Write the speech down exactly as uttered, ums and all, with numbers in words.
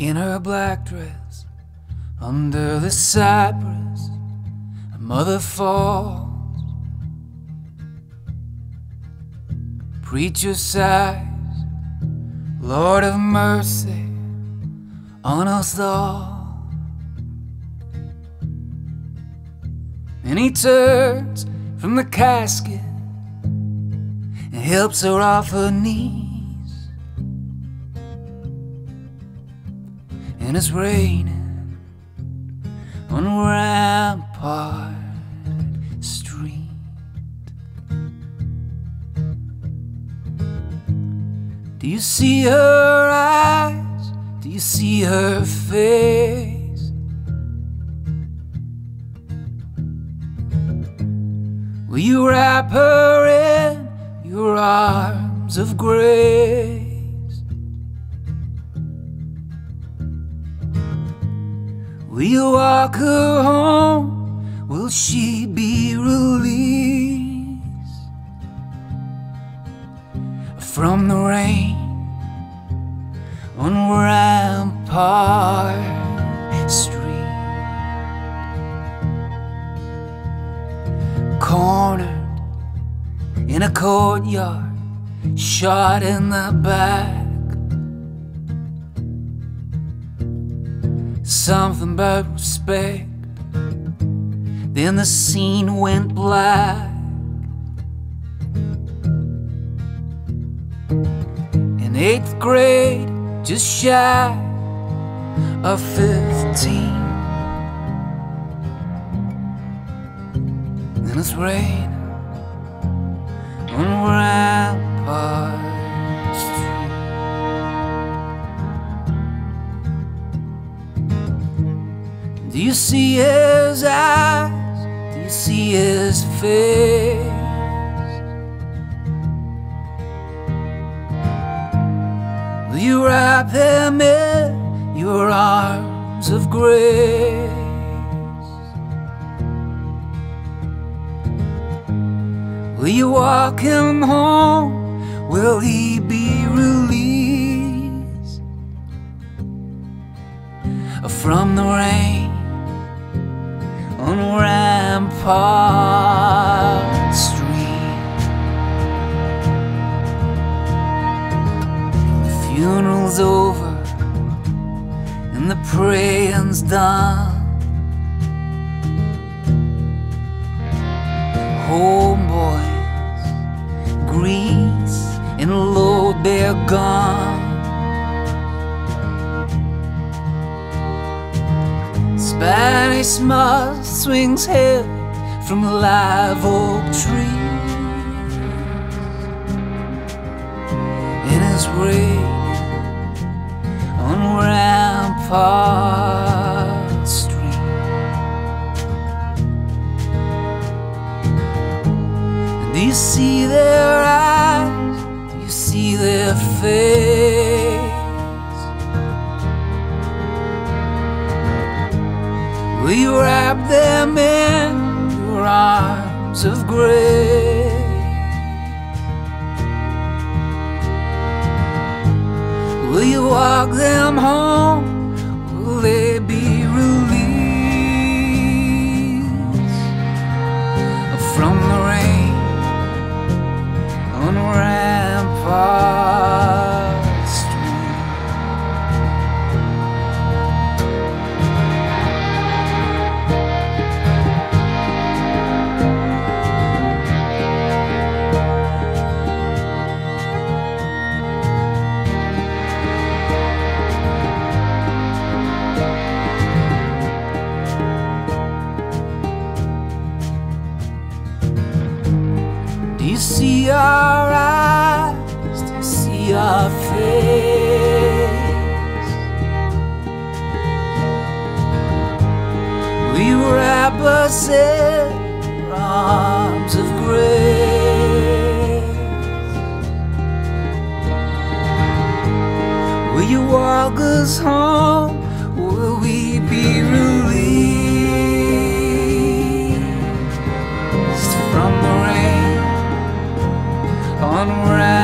in her black dress, under the cypress, her mother falls. Preacher sighs, Lord of mercy on us all. And he turns from the casket and helps her off her knees. And it's raining on Rampart Street. Do you see her eyes? Do you see her face? Will you wrap her in your arms of grace? Will you walk her home? Will she be released from the rain on Rampart Street? Cornered in a courtyard, shot in the back. Something about respect. Then the scene went black. In eighth grade, just shy of fifteen, and it's raining on Rampart Street. Do you see his eyes? Do you see his face? Will you wrap him in your arms of grace? Will you walk him home? Will he be released from the rain on Rampart Street? The funeral's over and the praying's done. Homeboys, grease and load, they're gone. Spanish moss swings heavy from live oak trees, and it's raining on Rampart Street. And do you see their eyes? Do you see their face? Will you wrap them in your arms of grace? Will you walk them home? Will they be released from the rain on Rampart Street? Do you see our eyes? Do you see our face? Will you wrap us in your arms of grace? Will you walk us home? Will we be released from the rain on Rampart?